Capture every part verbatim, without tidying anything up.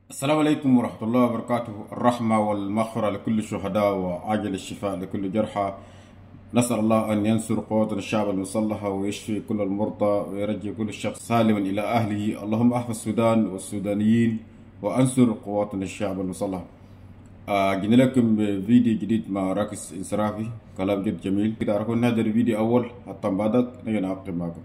السلام عليكم ورحمة الله وبركاته. الرحمة والمغفرة لكل الشهداء وعاجل الشفاء لكل جرحى. نسأل الله أن ينصر قواتنا الشعب المسلحة ويشفي كل المرضى ويرجي كل شخص سالما إلى أهله. اللهم احفظ السودان والسودانيين وأنصر قواتنا الشعب المسلحة. آه جينا لكم بفيديو جديد مع راكس انصرافي، كلام جد جميل كده. أراكم هذا الفيديو أول حتى بعدك نجي نعقب معكم،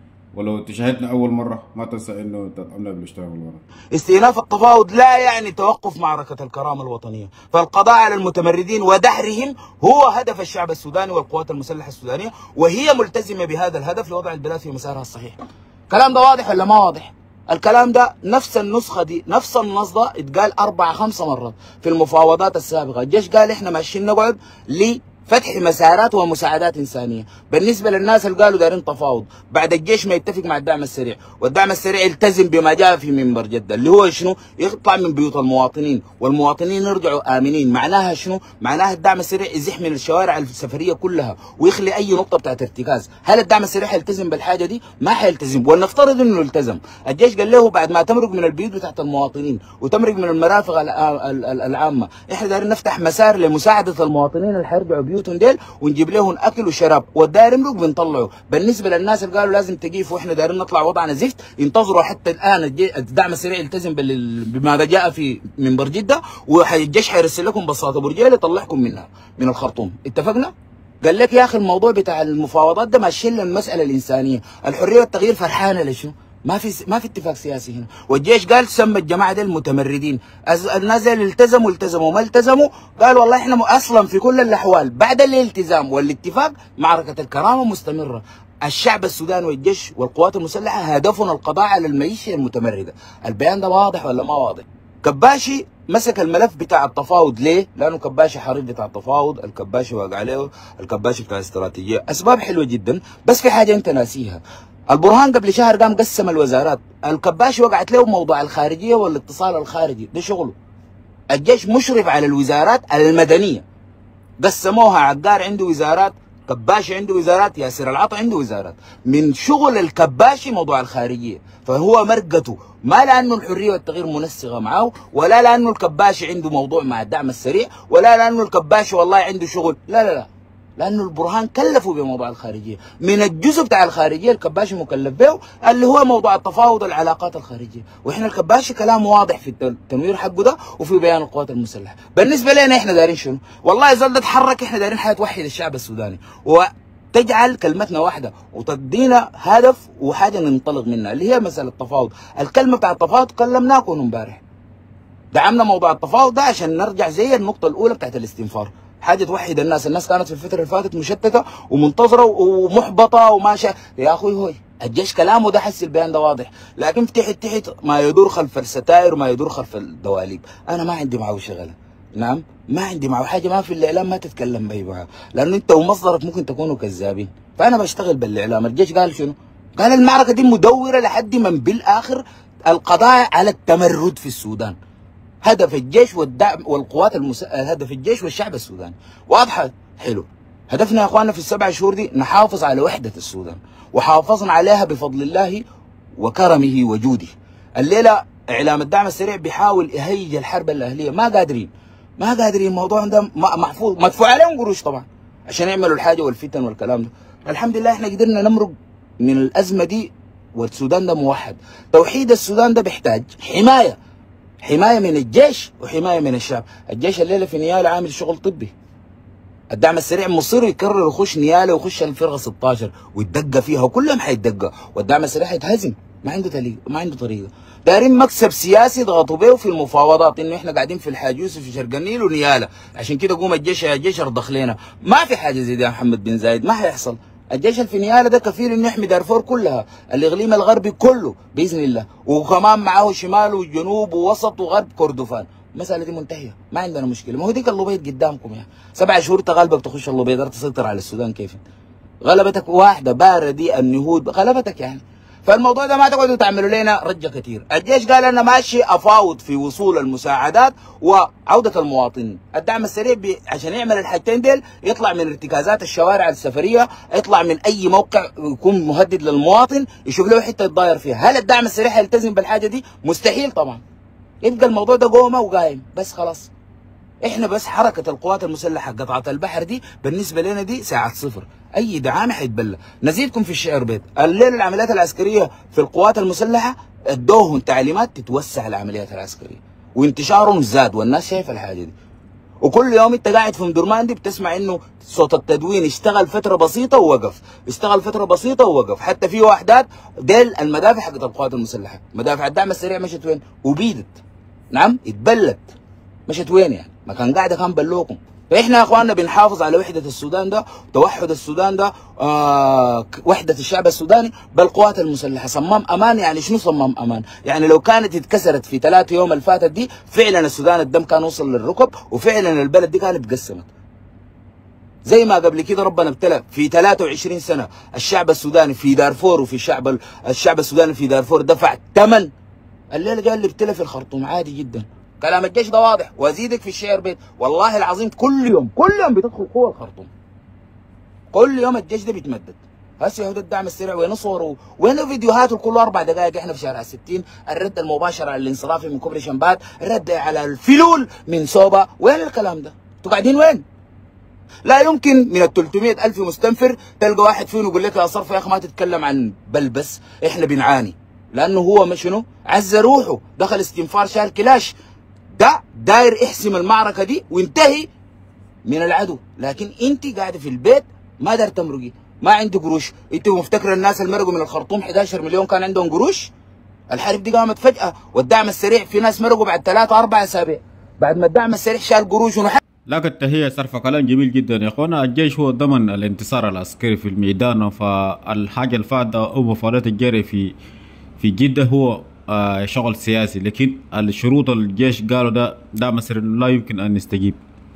ولو تشاهدنا أول مرة ما تنسى إنه تدعمنا بالاشتراك والقناة. استئناف التفاوض لا يعني توقف معركة الكرامة الوطنية، فالقضاء على المتمردين ودحرهم هو هدف الشعب السوداني والقوات المسلحة السودانية، وهي ملتزمة بهذا الهدف لوضع البلاد في مسارها الصحيح. الكلام ده واضح ولا ما واضح؟ الكلام ده نفس النسخة دي، نفس النص ده اتقال أربع خمسة مرات في المفاوضات السابقة. الجيش قال إحنا ماشيين نقعد لي فتح مسارات ومساعدات إنسانية. بالنسبة للناس اللي قالوا دارين تفاوض بعد الجيش ما يتفق مع الدعم السريع، والدعم السريع يلتزم بما جاء في منبر جدة اللي هو شنو؟ يطلع من بيوت المواطنين والمواطنين يرجعوا آمنين. معناها شنو؟ معناها الدعم السريع يزح من الشوارع السفرية كلها ويخلي أي نقطة بتاعت ارتكاز. هل الدعم السريع حيلتزم بالحاجة دي؟ ما حيلتزم، ولنفترض إنه التزم. الجيش قال له بعد ما تمرق من البيوت بتاعت المواطنين وتمرق من المرافق العامة، إحنا دايرين نفتح مسار لمساعدة المواطنين اللي حيرجعوا بيوتهم ديل ونجيب لهم اكل وشراب، والداير يمرق بنطلعه. بالنسبه للناس اللي قالوا لازم تقيف واحنا دايرين نطلع وضعنا زفت، ينتظروا حتى الان الدعم السريع يلتزم بما جاء في منبر جده، والجيش حيرسل لكم بساطه برجال يطلعكم منها من الخرطوم. اتفقنا؟ قال لك يا اخي الموضوع بتاع المفاوضات ده ماشيين للمساله الانسانيه، الحريه والتغيير فرحانه لشنو؟ ما في ما في اتفاق سياسي هنا. والجيش قال سمى الجماعه دي المتمردين. الناس اللي التزموا التزموا ما التزموا قال والله احنا اصلا في كل الاحوال بعد الالتزام والاتفاق معركه الكرامه مستمره. الشعب السوداني والجيش والقوات المسلحه هدفنا القضاء على الميليشيا المتمرده. البيان ده واضح ولا ما واضح؟ كباشي مسك الملف بتاع التفاوض ليه؟ لانه كباشي حريف بتاع التفاوض، الكباشي واقع عليه، الكباشي بتاع الاستراتيجيه، اسباب حلوه جدا. بس في حاجه انت ناسيها. البرهان قبل شهر قام قسم الوزارات، الكباشي وقعت له موضوع الخارجيه والاتصال الخارجي، ده شغله. الجيش مشرف على الوزارات المدنيه، قسموها. عقار عنده وزارات، كباشي عنده وزارات، ياسر العطا عنده وزارات. من شغل الكباشي موضوع الخارجيه، فهو مرقته ما لانه الحريه والتغيير منسقه معاه، ولا لانه الكباشي عنده موضوع مع الدعم السريع، ولا لانه الكباشي والله عنده شغل، لا لا لا، لانه البرهان كلفوا بموضوع الخارجيه. من الجزء بتاع الخارجيه الكباشي مكلف به اللي هو موضوع التفاوض والعلاقات الخارجيه، واحنا الكباشي كلام واضح في التنوير حقه ده وفي بيان القوات المسلحه. بالنسبه لنا احنا دايرين شنو؟ والله اذا تتحرك احنا دايرين حياه توحد الشعب السوداني وتجعل كلمتنا واحده وتدينا هدف وحاجه ننطلق منها اللي هي مساله التفاوض. الكلمه بتاع التفاوض كلمناكم امبارح، دعمنا موضوع التفاوض ده عشان نرجع زي النقطه الاولى بتاعت الاستنفار، حاجه توحد الناس. الناس كانت في الفتره اللي فاتت مشتته ومنتظره ومحبطه وما شاء يا اخوي. هوي الجيش كلامه ده حس البيان ده واضح، لكن تحت تحت ما يدور خلف الستائر وما يدور خلف الدواليب. انا ما عندي معه شغله، نعم ما عندي معه حاجه. ما في الاعلام ما تتكلم بي معه، لانه انت ومصدرك ممكن تكونوا كذابين. فانا بشتغل بالاعلام. الجيش قال شنو؟ قال المعركه دي مدوره لحد من بالاخر القضاء على التمرد في السودان. هدف الجيش والدعم والقوات المس... هدف الجيش والشعب السوداني واضحه. حلو، هدفنا يا اخواننا في السبع شهور دي نحافظ على وحده السودان، وحافظنا عليها بفضل الله وكرمه وجوده. الليله اعلام الدعم السريع بيحاول يهيج الحرب الاهليه، ما قادرين ما قادرين. الموضوع ده محفوظ مدفوع عليهم قروش طبعا عشان يعملوا الحاجه والفتن والكلام ده. الحمد لله احنا قدرنا نمرق من الازمه دي، والسودان ده موحد. توحيد السودان ده بيحتاج حمايه، حمايه من الجيش وحمايه من الشعب. الجيش الليله في نياله عامل شغل طبي، الدعم السريع مصير يكرر يخش نياله ويخش الفرقه ستاشر ويتدقى فيها وكلهم حيتدقى، والدعم السريع يتهزم. ما عنده طريقه، ما عنده طريقه. دايرين مكسب سياسي يضغطوا به في المفاوضات، انه احنا قاعدين في الحاج يوسف في شرق النيل ونياله، عشان كده قوم الجيش يا جيش ارضخ لنا. ما في حاجه زي دي يا محمد بن زايد، ما حيحصل. الجيش اللي في نياله ده كفيل انه يحمي دارفور كلها، الاقليم الغربي كله باذن الله، وكمان معاه شمال وجنوب ووسط وغرب كردفان. المساله دي منتهيه، ما عندنا مشكله. ما هو ديك اللوبيت قدامكم يا سبع شهور تغلبك تخش اللوبيت تسيطر على السودان. كيف غلبتك واحده باردي النهود غلبتك يعني. فالموضوع ده ما تقعدوا تعملوا لنا رجه كتير. الجيش قال انا ماشي افاوض في وصول المساعدات وعوده المواطنين. الدعم السريع عشان يعمل الحاجتين ديل يطلع من ارتكازات الشوارع السفريه، يطلع من اي موقع يكون مهدد للمواطن، يشوف له حته يتضاير فيها. هل الدعم السريع يلتزم بالحاجه دي؟ مستحيل طبعا. يبقى الموضوع ده قومه وقايم بس خلاص. احنا بس حركه القوات المسلحه قطعه البحر دي بالنسبه لنا دي ساعه صفر، اي دعامه حيتبلى. نزيدكم في الشعر بيت، الليله العمليات العسكريه في القوات المسلحه ادوهم تعليمات تتوسع العمليات العسكريه وانتشارهم زاد، والناس شايفه الحاجه دي. وكل يوم انت قاعد في مدرمان دي بتسمع انه صوت التدوين اشتغل فتره بسيطه ووقف، اشتغل فتره بسيطه ووقف. حتى في وحدات ديل المدافع حقت القوات المسلحه، مدافع الدعم السريع مشت وين؟ وبيدت. نعم اتبلت. مشت وين يعني؟ ما كان قاعده كان بلوكم. فاحنا يا اخواننا بنحافظ على وحده السودان ده وتوحد السودان ده، آه وحده الشعب السوداني بالقوات المسلحه. صمام امان يعني شنو صمام امان؟ يعني لو كانت اتكسرت في ثلاث يوم اللي فاتت دي فعلا السودان الدم كان وصل للركب، وفعلا البلد دي كانت اتقسمت. زي ما قبل كده ربنا ابتلى في ثلاث وعشرين سنه الشعب السوداني في دارفور، وفي الشعب الشعب السوداني في دارفور دفع ثمن. الليله جاي اللي ابتلى في الخرطوم عادي جدا. كلام الجيش ده واضح. وازيدك في الشعر بيت، والله العظيم كل يوم كل يوم بتدخل قوه الخرطوم، كل يوم الجيش ده بيتمدد. هسه يهود الدعم السريع وين صوروا؟ وين فيديوهاته كل اربع دقائق؟ احنا في شارع ستين الرد المباشر على الانصرافي من كوبري شمبات، الرد على الفلول من سوبا، وين الكلام ده؟ انتوا قاعدين وين؟ لا يمكن من ال ثلاثمئة ألف مستنفر تلقى واحد فيهم يقول لك يا صرف يا اخي ما تتكلم عن بلبس، احنا بنعاني. لانه هو ما شنو؟ عز روحه، دخل استنفار شال كلاش، ده داير يحسم المعركه دي وينتهي من العدو. لكن انت قاعده في البيت ما دار تمرقي، ما عندي قروش. انت مفتكر الناس اللي مرقوا من الخرطوم احد عشر مليون كان عندهم قروش؟ الحرب دي قامت فجاه، والدعم السريع في ناس مرقوا بعد ثلاثة أربع أسابيع بعد ما الدعم السريع شال قروش ونحن. لك التحية صرف كلام جميل جدا يا اخوانا. الجيش هو ضمن الانتصار العسكري في الميدان، فالحاجة الفائدة او مفاوضات الجري في في جدة هو آه شغل سياسي، لكن الشروط الجيش قالوا ده ده مثلا لا يمكن ان نستجيب.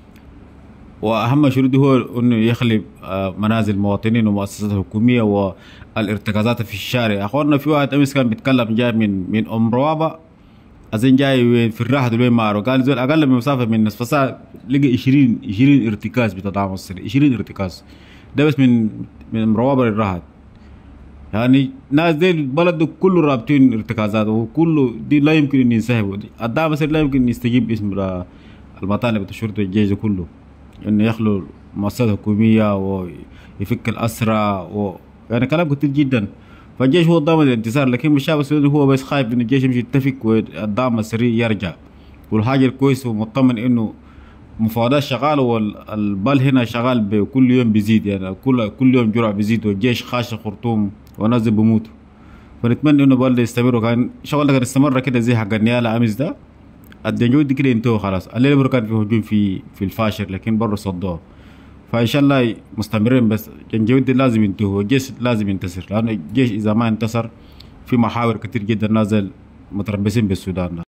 واهم شروط هو انه يخلي آه منازل المواطنين ومؤسسات الحكوميه والارتكازات في الشارع. يا اخوانا في واحد امس كان بيتكلم جاي من من ام روابه، اظن جاي وين في الراحه وين مارو، قال زول اقل من مسافه من نصف ساعه لقى عشرين عشرين ارتكاز بتدعم السريع، عشرين ارتكاز ده بس من من ام روابه للراحه. يعني ناس دي البلد كله رابطين ارتكازات، وكله دي لا يمكن ان ينسحبوا. الدعم السريع لا يمكن ان يستجيب باسم المطالب الشرطه والجيش ده كله، انه يخلوا مؤسسات حكوميه ويفك الاسرى و... يعني كلام كتير جدا. فالجيش هو ضامن الانتصار، لكن الشعب السوداني هو بس خايف ان الجيش يمشي يتفق والدعم السريع يرجع. والحاجه الكويسه ومطمن انه مفاوضات شغاله والبال هنا شغال بكل يوم بيزيد، يعني كل كل يوم جرعه بيزيد، والجيش خاش الخرطوم وناس بيموتوا. فنتمنى انه البال يستمر. وكان شغل كان استمر كده زي حق النياله امس ده، الجنود دي كده انتهوا خلاص. الليله برضه كان في هجوم في في الفاشر لكن برضه صدوه. فان شاء الله مستمرين، بس الجنود دي لازم ينتهوا والجيش لازم ينتصر، لانه الجيش اذا ما انتصر في محاور كتير جدا نازل متربصين بالسودان ده.